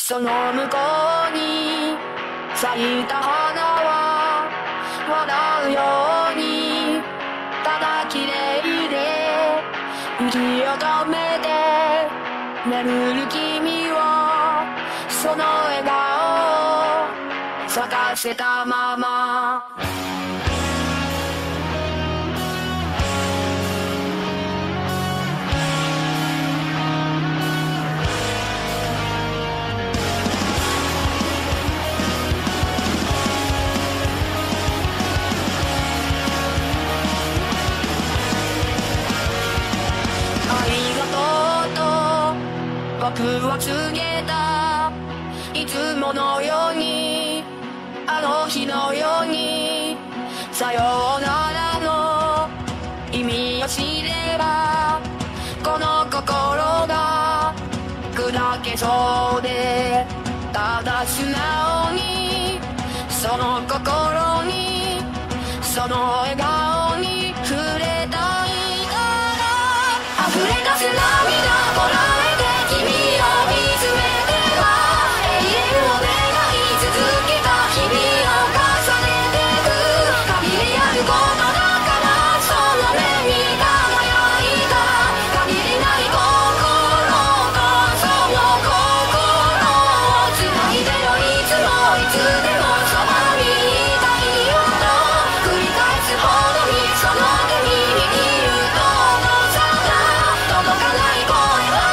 その向こうに咲いた花は笑うようにただ綺麗で息を止めて眠る君をその笑顔を咲かせたまま僕は告げたいつものようにあの日のようにさようならの意味を知ればこの心が砕けそうでただ素直にその心にその笑顔に触れたいから溢れ出す涙こらえて君を見つめては永遠を願い続けた日々を重ねてく限りあることだからその目に輝いた限りない心とその心を繋いでよいつもいつでもそばにいたいよと繰り返すほどにその手に握る遠さが届かない声は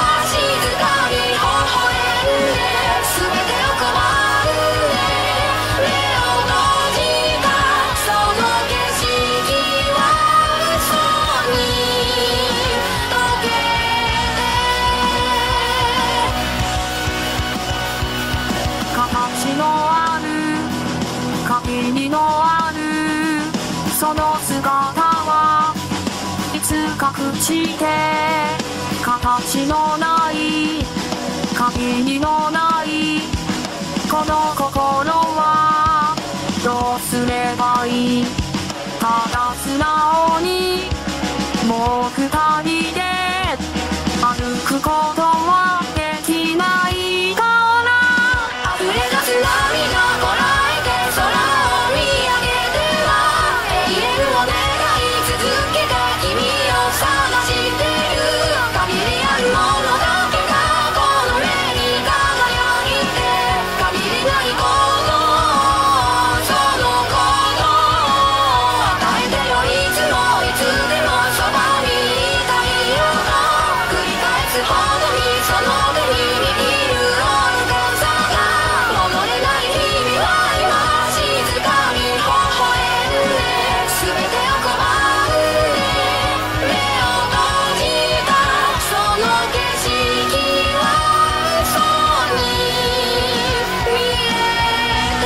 形のある限りのあるその姿はいつ隠して形のない限りのないこの心はどうすればいいただ素直にもう二人で歩くことはできないから溢れ出す涙こらえて空を見上げては永遠を願い続けて君を探してる限りあるものだけがこの目に輝いて限りないことそのことを与えてよいつもいつでもそばにいたいよと繰り返すほどにその手に握る愚かさが戻れない日々は今静かに微笑んで全てを拒んで目を閉じたその景色は嘘に見えて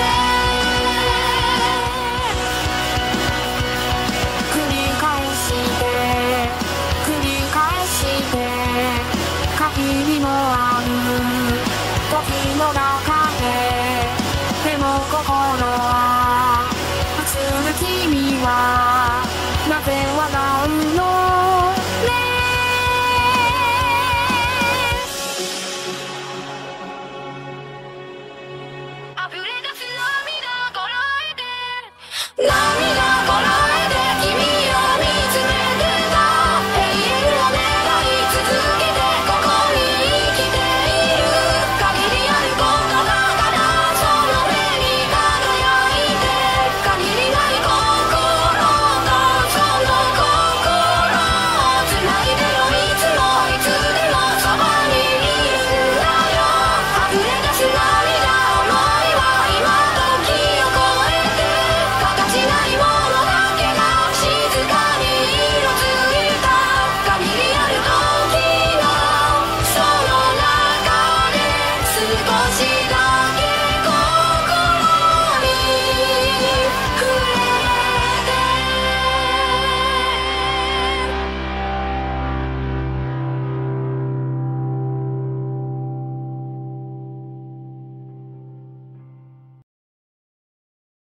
繰り返して繰り返して限りのある時の中ででも心は普通の君は